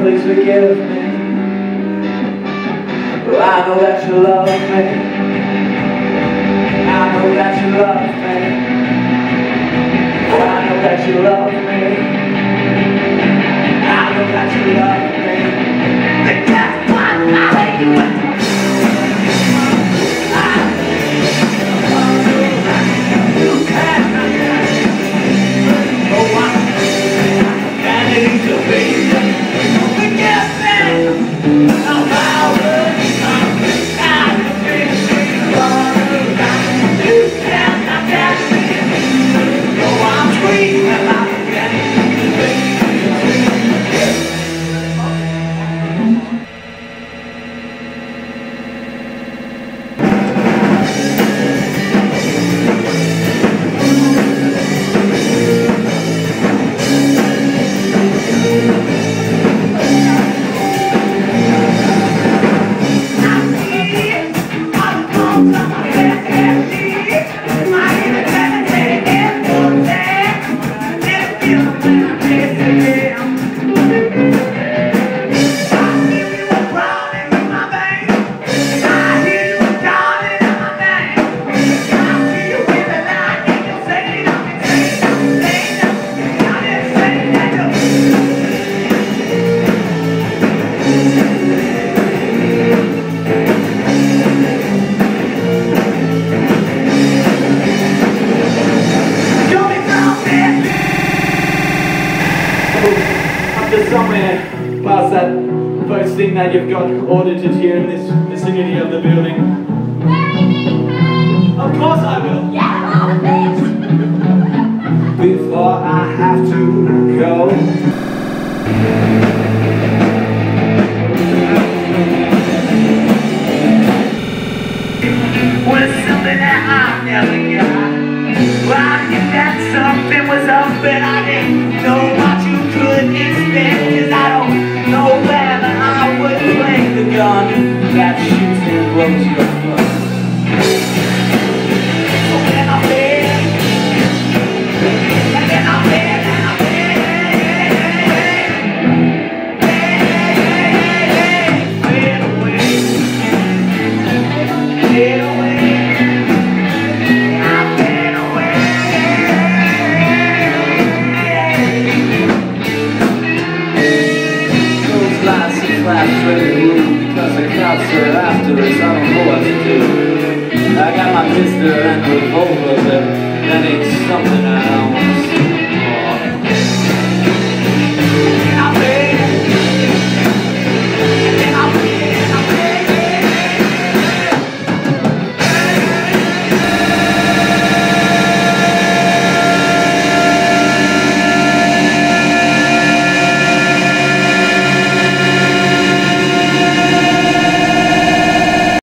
please forgive me. Oh, I know that you love me. I know that you love me. Oh, I know that you love me. I know that you love me. But guess what? I hate you. Somewhere past that first thing that you've got audited here in this vicinity of the building. Of course I will. Yeah, before I have to go. Was something that I never got. Well, I knew that something was up, but I didn't know what you could expect. 'Cause I don't know whether I would play the gun that shoots and blows your foot. So then I'm there, and then I'm there, and I'm there. Get away, get away. Because the cops are after us, I don't know what to do. I got my pistol and revolver, but that ain't something I